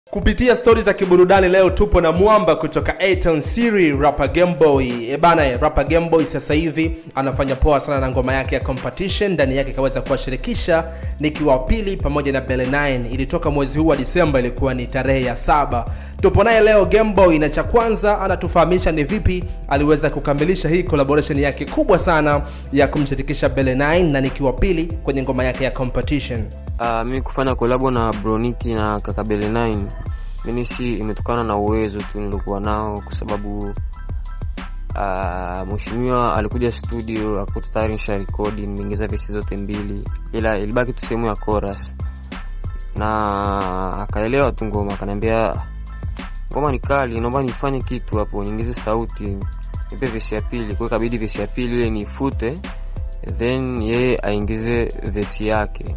Kupitia stories za kiburudani leo tupo na mwamba kutoka A-Town Siri, rapper Gameboy. Rapper Gameboy sasa hivi anafanya poa sana na ngoma yake ya Competition. Ndani yake kaweza kuwashirikisha Nicki wa Pili pamoja na Bele9. Ilitoka mwezi huu wa Disemba, ilikuwa ni tarehe ya 7. Tupo naye leo Gameboy, na cha kwanza anatufahamisha ni vipi aliweza kukamilisha hii collaboration yake kubwa sana ya kumshirikisha Bele9 na Nicki wa Pili kwenye ngoma yake ya Competition. Mimi kufanya collab na Bro Nicki na kaka Bele9 mimi imetokana na uwezo tu nilikuwa nao, kwa sababu mheshimiwa alikuja studio akakuta tayari nisha record, nimeingiza verse zote mbili, ila ilibaki tu sehemu ya chorus, na akaelewa tu ngoma, akaniambia ngoma ni kali, naomba nifanye kitu hapo, niingize sauti, nipe verse ya pili. Kwa ikabidi verse ya pili ile nifute, then yeye aingize verse yake,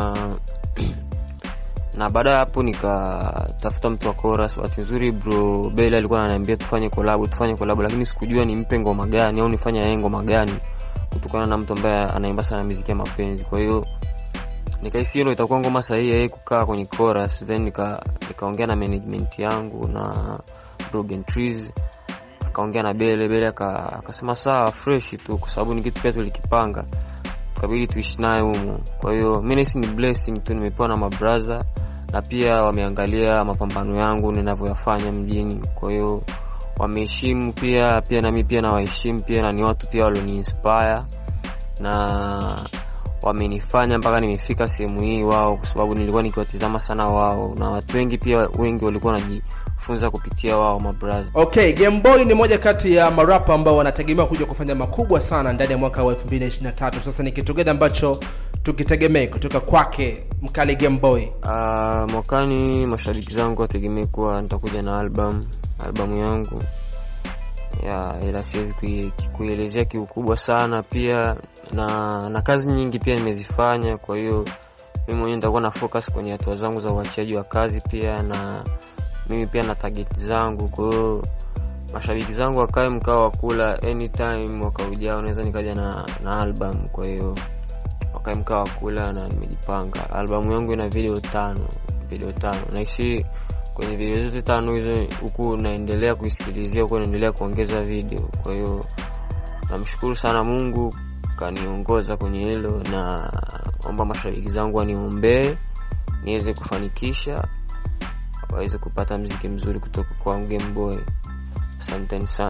na baada ya hapo nikatafuta mtu wa chorus. Bahati nzuri Bro Bele alikuwa ananiambia tufanye collab, lakini sikujua nimpe ngoma gani au nifanye yeye ngoma gani, kutokana na mtu ambaye anaimba sana muziki ya mapenzi. Kwa hiyo nikahisi hilo itakuwa ngoma sahihi yeye kukaa kwenye chorus. Then nikaongea na management yangu na Broken Trees, akaongea na Bele akasema sawa, fresh tu, kwa sababu ni kitu pia tulikipanga, tukabidi tuishi naye humo. Kwa hiyo mimi ni blessing tu nimepewa na mabrother, na pia wameangalia mapambano yangu ninavyoyafanya mjini. Kwa hiyo wameheshimu pia na mimi pia nawaheshimu pia, na ni watu pia walioniinspire na wamenifanya mpaka nimefika sehemu hii wao, kwa sababu nilikuwa nikiwatizama sana wao, na watu wengi walikuwa wanajifunza kupitia wao mabrother. Okay, Gameboy ni moja kati ya marapa ambao wanategemea kuja kufanya makubwa sana ndani ya mwaka wa 2023. Sasa ni kitu gani ambacho tukitegemea kutoka kwake mkali Gameboy? Mwakani mashabiki zangu wategemea kuwa nitakuja na albamu yangu ila siwezi kuielezea kiukubwa sana, pia na kazi nyingi pia nimezifanya. Kwa hiyo mimi mwenyewe nitakuwa na focus kwenye hatua zangu za uachiaji wa kazi pia, na mimi pia na target zangu. Kwa hiyo mashabiki zangu wakae mkao wa kula, anytime mwaka ujao naweza nikaja na album. Kwa hiyo wakae mkao wa kula, na nimejipanga. Albamu yangu ina video 5 na hisi kwenye video zote 5 hizo huku naendelea kuisikilizia, huku naendelea kuongeza video. Kwa hiyo namshukuru sana Mungu kaniongoza kwenye hilo, na naomba mashabiki zangu waniombee niweze kufanikisha, waweze kupata muziki mzuri kutoka kwa Gameboy. Asante sana.